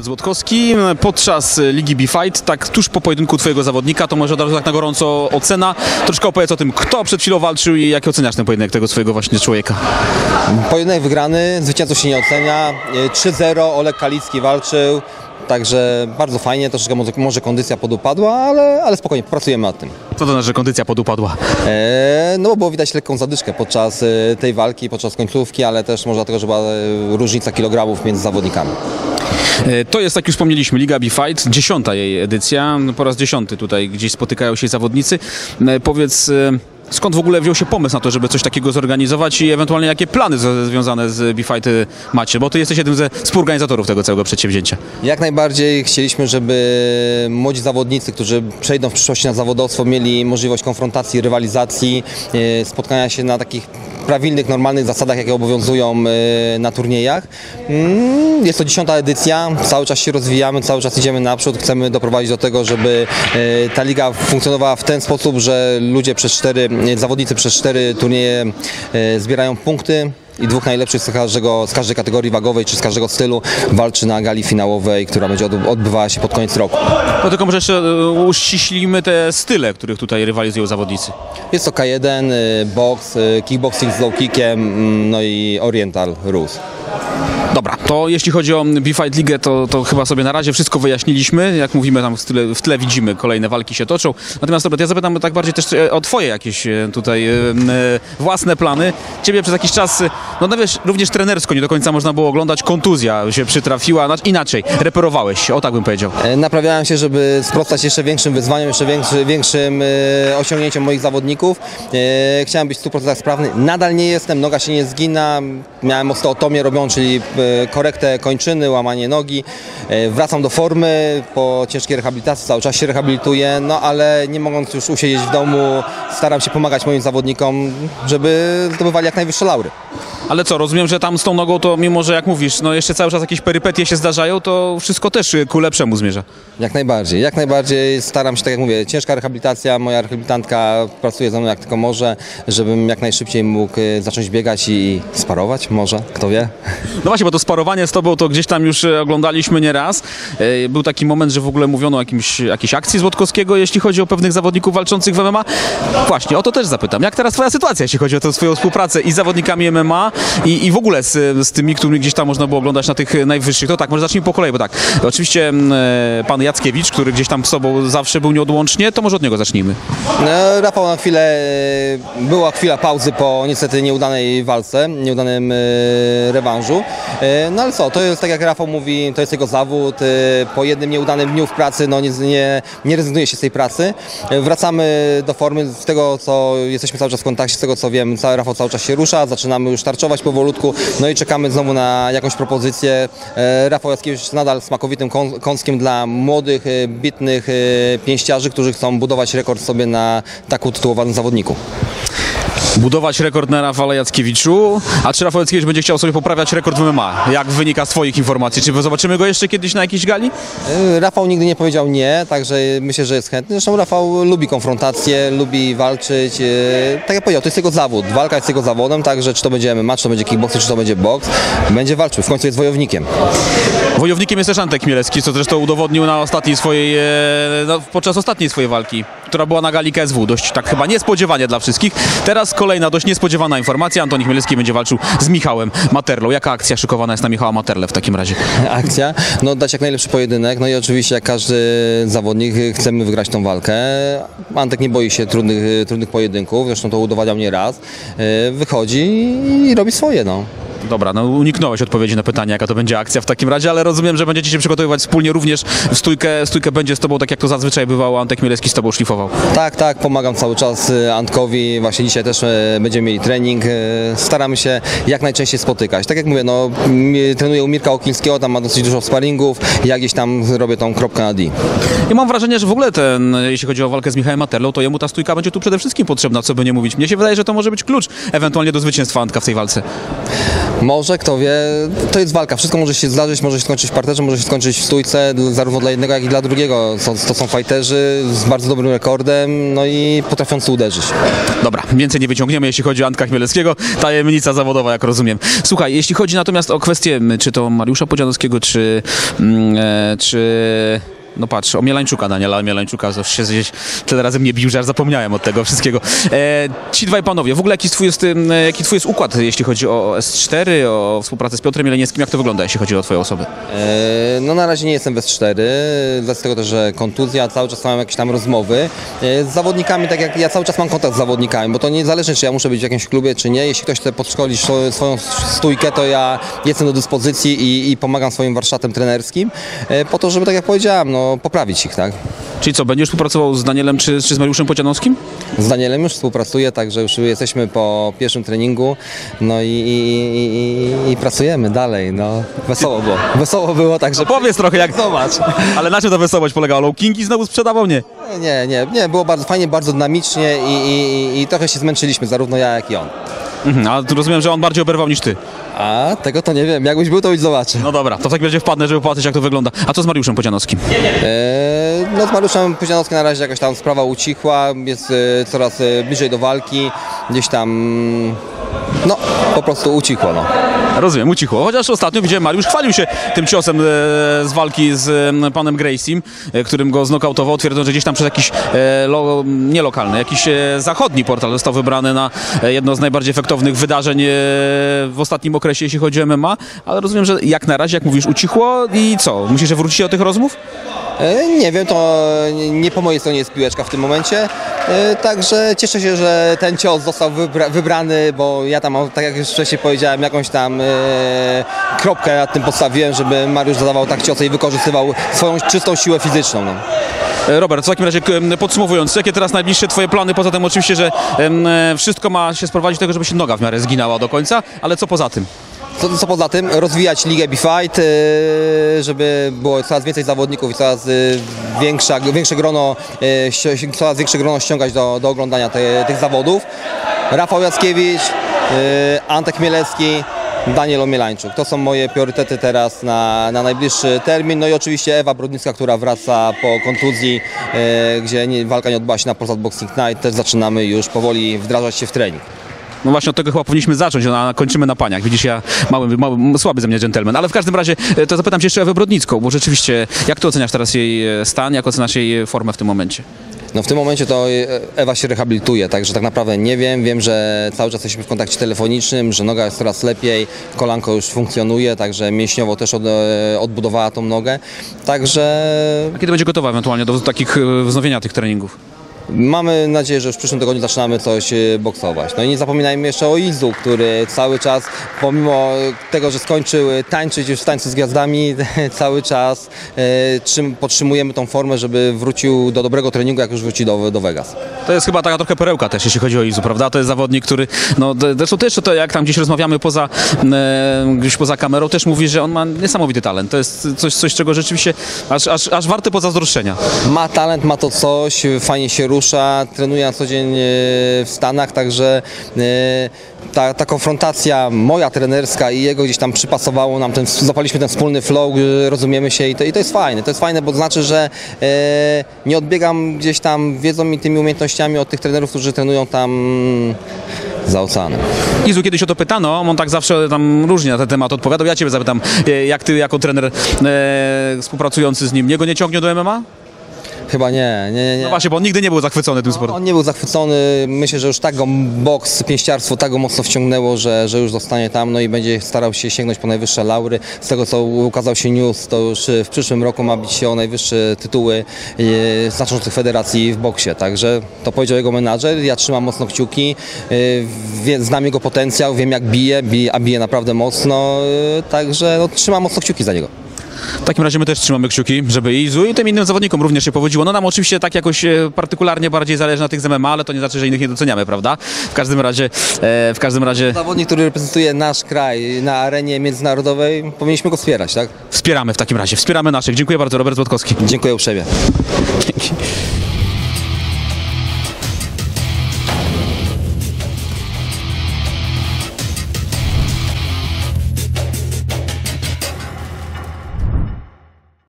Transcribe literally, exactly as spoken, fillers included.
Złotkowski, podczas Ligi B-Fight, tak tuż po pojedynku twojego zawodnika, to może od razu tak na gorąco ocena. Troszkę opowiedz o tym, kto przed chwilą walczył i jak oceniasz ten pojedynek tego swojego właśnie człowieka. Pojedynek wygrany, zwycięstwo się nie ocenia. trzy zero, Oleg Kalicki walczył, także bardzo fajnie, troszeczkę może, może kondycja podupadła, ale, ale spokojnie, pracujemy nad tym. Co to znaczy, że kondycja podupadła? Eee, no bo było widać lekką zadyszkę podczas e, tej walki, podczas końcówki, ale też może dlatego, że była e, różnica kilogramów między zawodnikami. To jest, jak już wspomnieliśmy, Liga B-Fight, dziesiąta jej edycja, po raz dziesiąty tutaj gdzieś spotykają się zawodnicy. Powiedz, skąd w ogóle wziął się pomysł na to, żeby coś takiego zorganizować i ewentualnie jakie plany związane z B-Fight macie, bo ty jesteś jednym ze współorganizatorów tego całego przedsięwzięcia. Jak najbardziej chcieliśmy, żeby młodzi zawodnicy, którzy przejdą w przyszłości na zawodowstwo, mieli możliwość konfrontacji, rywalizacji, spotkania się na takich prawilnych, normalnych zasadach, jakie obowiązują na turniejach. Jest to dziesiąta edycja, cały czas się rozwijamy, cały czas idziemy naprzód, chcemy doprowadzić do tego, żeby ta liga funkcjonowała w ten sposób, że ludzie przez cztery, zawodnicy przez cztery turnieje zbierają punkty i dwóch najlepszych z, każdego, z każdej kategorii wagowej czy z każdego stylu walczy na gali finałowej, która będzie odbywała się pod koniec roku. No tylko może jeszcze uściślimy te style, których tutaj rywalizują zawodnicy. Jest to K jeden, boks, kickboxing z low kickiem, no i oriental rules. Dobra, to jeśli chodzi o B-Fight Ligę, to, to chyba sobie na razie wszystko wyjaśniliśmy. Jak mówimy, tam w tle, w tle widzimy, kolejne walki się toczą. Natomiast dobra, ja zapytam tak bardziej też o twoje jakieś tutaj e, własne plany. Ciebie przez jakiś czas, no, no wiesz, również trenersko nie do końca można było oglądać. Kontuzja się przytrafiła, inaczej, reperowałeś się, o tak bym powiedział. Naprawiałem się, żeby sprostać jeszcze większym wyzwaniom, jeszcze większy, większym e, osiągnięciom moich zawodników. E, chciałem być w stu procentach sprawny. Nadal nie jestem, noga się nie zgina. Miałem osteotomię robią, czyli korektę kończyny, łamanie nogi. Wracam do formy po ciężkiej rehabilitacji, cały czas się rehabilituję, no ale nie mogąc już usiedzieć w domu, staram się pomagać moim zawodnikom, żeby zdobywali jak najwyższe laury. Ale co, rozumiem, że tam z tą nogą to mimo, że jak mówisz, no jeszcze cały czas jakieś perypetie się zdarzają, to wszystko też ku lepszemu zmierza. Jak najbardziej, jak najbardziej staram się, tak jak mówię, ciężka rehabilitacja, moja rehabilitantka pracuje ze mną jak tylko może, żebym jak najszybciej mógł zacząć biegać i sparować może, kto wie. No właśnie, bo to sparowanie z tobą to gdzieś tam już oglądaliśmy nieraz. Był taki moment, że w ogóle mówiono o jakimś, jakiejś akcji Złotkowskiego, jeśli chodzi o pewnych zawodników walczących w M M A. Właśnie, o to też zapytam. Jak teraz twoja sytuacja, jeśli chodzi o tę swoją współpracę i z zawodnikami M M A i, i w ogóle z, z tymi, którymi gdzieś tam można było oglądać na tych najwyższych? To tak, może zacznijmy po kolei, bo tak, oczywiście e, pan Jackiewicz, który gdzieś tam z sobą zawsze był nieodłącznie, to może od niego zacznijmy. No, Rafał, na chwilę, była chwila pauzy po niestety nieudanej walce, nieudanym e, rewanżu. No ale co, to jest tak jak Rafał mówi, to jest jego zawód, po jednym nieudanym dniu w pracy no nie, nie, nie rezygnuje się z tej pracy. Wracamy do formy, z tego co jesteśmy cały czas w kontakcie, z tego co wiem, cały Rafał cały czas się rusza, zaczynamy już tarczować powolutku, no i czekamy znowu na jakąś propozycję. Rafał Jackiewicz nadal smakowitym kąskiem dla młodych, bitnych pięściarzy, którzy chcą budować rekord sobie na tak utytułowanym zawodniku. Budować rekord na Rafale Jackiewiczu, a czy Rafał Jackiewicz będzie chciał sobie poprawiać rekord w M M A? Jak wynika z twoich informacji? Czy zobaczymy go jeszcze kiedyś na jakiejś gali? Rafał nigdy nie powiedział nie, także myślę, że jest chętny. Zresztą Rafał lubi konfrontację, lubi walczyć. Tak jak powiedział, to jest jego zawód. Walka jest jego zawodem, także czy to będzie M M A, czy to będzie kickboxing, czy to będzie boks, będzie walczył. W końcu jest wojownikiem. Wojownikiem jest też Antek Chmielewski, co zresztą udowodnił na ostatniej swojej, no, podczas ostatniej swojej walki, która była na gali K S W. Dość tak chyba niespodziewanie dla wszystkich. Teraz kolejna dość niespodziewana informacja. Antoni Chmielewski będzie walczył z Michałem Materlą. Jaka akcja szykowana jest na Michała Materlę w takim razie? Akcja? No dać jak najlepszy pojedynek. No i oczywiście jak każdy zawodnik chcemy wygrać tą walkę. Antek nie boi się trudnych, trudnych pojedynków. Zresztą to udowadniał nie raz. Wychodzi i robi swoje, no. Dobra, no uniknąłeś odpowiedzi na pytanie, jaka to będzie akcja w takim razie, ale rozumiem, że będziecie się przygotowywać wspólnie również w stójkę. Stójkę będzie z tobą, tak jak to zazwyczaj bywało, Antek Chmielewski z tobą szlifował. Tak, tak, pomagam cały czas Antkowi. Właśnie dzisiaj też będziemy mieli trening. Staramy się jak najczęściej spotykać. Tak jak mówię, no trenuję u Mirka Oklińskiego, tam ma dosyć dużo sparingów. Ja gdzieś tam robię tą kropkę na D. Ja mam wrażenie, że w ogóle ten, jeśli chodzi o walkę z Michałem Materlą, to jemu ta stójka będzie tu przede wszystkim potrzebna, co by nie mówić. Mnie się wydaje, że to może być klucz ewentualnie do zwycięstwa Antka w tej walce. Może, kto wie, to jest walka, wszystko może się zdarzyć, może się skończyć w parterze, może się skończyć w stójce, zarówno dla jednego, jak i dla drugiego. Są, to są fajterzy z bardzo dobrym rekordem, no i potrafiący uderzyć. Dobra, więcej nie wyciągniemy, jeśli chodzi o Antka Chmielewskiego. Tajemnica zawodowa, jak rozumiem. Słuchaj, jeśli chodzi natomiast o kwestię, czy to Mariusza Podzianowskiego, czy... Mm, e, czy... No patrz, o Mielańczuka, Daniela Mielańczuka, to się gdzieś tyle razy mnie bił, że aż zapomniałem od tego wszystkiego. E, ci dwaj panowie, w ogóle jaki twój, jest, e, jaki twój jest układ, jeśli chodzi o S cztery, o współpracę z Piotrem Jelenieckim, jak to wygląda, jeśli chodzi o twoją osobę? E, no na razie nie jestem w S cztery, dlatego też, że kontuzja, cały czas mam jakieś tam rozmowy. E, z zawodnikami, tak jak ja cały czas mam kontakt z zawodnikami, bo to niezależnie, czy ja muszę być w jakimś klubie, czy nie. Jeśli ktoś chce podszkolić swoją stójkę, to ja jestem do dyspozycji i, i pomagam swoim warsztatem trenerskim, e, po to, żeby, tak jak powiedziałem, no poprawić ich, tak? Czyli co, będziesz współpracował z Danielem czy, czy z Mariuszem Podzianowskim? Z Danielem już współpracuję, także już jesteśmy po pierwszym treningu, no i, i, i, i pracujemy dalej, no. Wesoło było. Wesoło było, także... No powiedz trochę, jak... Zobacz. Ale na czym ta wesołość polegała? Low Kingi znowu sprzedawał? Nie. Nie, nie, nie, było bardzo fajnie, bardzo dynamicznie i, i, i trochę się zmęczyliśmy, zarówno ja, jak i on. Mhm, a tu rozumiem, że on bardziej oberwał niż ty. A tego to nie wiem, jakbyś był, to byś zobaczył. No dobra, to w takim razie wpadnę, żeby popatrzeć, jak to wygląda. A co z Mariuszem Podzianowskim? E, no z Mariuszem Podzianowskim na razie jakaś tam sprawa ucichła, jest e, coraz e, bliżej do walki, gdzieś tam, no po prostu ucichło, no. Rozumiem, ucichło. Chociaż ostatnio widziałem, Mariusz chwalił się tym ciosem e, z walki z e, panem Graciem, e, którym go znokautował, twierdząc, że gdzieś tam przez jakiś, e, lo, nie lokalny, jakiś e, zachodni portal został wybrany na e, jedno z najbardziej efektownych wydarzeń e, w ostatnim okresie, jeśli chodzi o M M A, ale rozumiem, że jak na razie, jak mówisz, ucichło i co? Musisz wrócić do tych rozmów? E, nie wiem, to nie po mojej stronie jest piłeczka w tym momencie, e, także cieszę się, że ten cios został wybra wybrany, bo ja tam, tak jak już wcześniej powiedziałem, jakąś tam e, kropkę nad tym postawiłem, żeby Mariusz zadawał tak ciosy i wykorzystywał swoją czystą siłę fizyczną. No. Robert, w takim razie podsumowując, jakie teraz najbliższe twoje plany? Poza tym oczywiście, że e, wszystko ma się sprowadzić do tego, żeby się noga w miarę zginęła do końca, ale co poza tym? Co, co poza tym, rozwijać ligę B-Fight, yy, żeby było coraz więcej zawodników i coraz yy, większa, większe grono, yy, coraz większe grono ściągać do, do oglądania te, tych zawodów. Rafał Jackiewicz, yy, Antek Chmielewski, Daniel Omielańczuk. To są moje priorytety teraz na, na najbliższy termin. No i oczywiście Ewa Brodnicka, która wraca po kontuzji, yy, gdzie nie, walka nie odbyła się na Polsat Boxing Night. Też zaczynamy już powoli wdrażać się w trening. No właśnie od tego chyba powinniśmy zacząć, a kończymy na paniach. Widzisz, ja mały, mały, słaby ze mnie dżentelmen. Ale w każdym razie to zapytam cię jeszcze o Ewę Brodnicką, bo rzeczywiście, jak ty oceniasz teraz jej stan, jak oceniasz jej formę w tym momencie? No w tym momencie to Ewa się rehabilituje, także tak naprawdę nie wiem. Wiem, że cały czas jesteśmy w kontakcie telefonicznym, że noga jest coraz lepiej, kolanko już funkcjonuje, także mięśniowo też od, odbudowała tą nogę. Także... A kiedy będzie gotowa ewentualnie do takich wznowienia tych treningów? Mamy nadzieję, że już w przyszłym tygodniu zaczynamy coś boksować. No i nie zapominajmy jeszcze o Izu, który cały czas, pomimo tego, że skończył tańczyć już w Tańcu z Gwiazdami, cały czas e, czym podtrzymujemy tą formę, żeby wrócił do dobrego treningu, jak już wróci do, do Vegas. To jest chyba taka trochę perełka też, jeśli chodzi o Izu, prawda? To jest zawodnik, który, no zresztą też to, jak tam gdzieś rozmawiamy poza, e, gdzieś poza kamerą, też mówi, że on ma niesamowity talent. To jest coś, coś czego rzeczywiście aż, aż, aż warte pozazdroszczenia. Ma talent, ma to coś, fajnie się rusza, trenuje na co dzień w Stanach, także ta, ta konfrontacja moja trenerska i jego gdzieś tam przypasowało nam, ten, zapaliśmy ten wspólny flow, rozumiemy się i to, i to jest fajne. To jest fajne, bo to znaczy, że e, nie odbiegam gdzieś tam wiedzą i tymi umiejętnościami od tych trenerów, którzy trenują tam za oceanem. Izu kiedyś o to pytano, on tak zawsze tam różnie na ten temat odpowiadał. Ja ciebie zapytam, jak ty jako trener e, współpracujący z nim, niego nie ciągnie do M M A? Chyba nie, nie, nie, nie. No właśnie, bo on nigdy nie był zachwycony tym sportem. On nie był zachwycony, myślę, że już tak go boks, pięściarstwo tak go mocno wciągnęło, że, że już zostanie tam, no i będzie starał się sięgnąć po najwyższe laury. Z tego, co ukazał się news, to już w przyszłym roku ma bić się o najwyższe tytuły e, znaczących federacji w boksie, także to powiedział jego menadżer, ja trzymam mocno kciuki, e, wie, znam jego potencjał, wiem jak bije, bije a bije naprawdę mocno, e, także no, trzymam mocno kciuki za niego. W takim razie my też trzymamy kciuki, żeby Izu i tym innym zawodnikom również się powodziło. No nam oczywiście tak jakoś e, partykularnie bardziej zależy na tych z M M A, ale to nie znaczy, że innych nie doceniamy, prawda? W każdym razie, e, w każdym razie... Zawodnik, który reprezentuje nasz kraj na arenie międzynarodowej, powinniśmy go wspierać, tak? Wspieramy w takim razie, wspieramy naszych. Dziękuję bardzo, Robert Złotkowski. Dziękuję uprzejmie. Dzięki.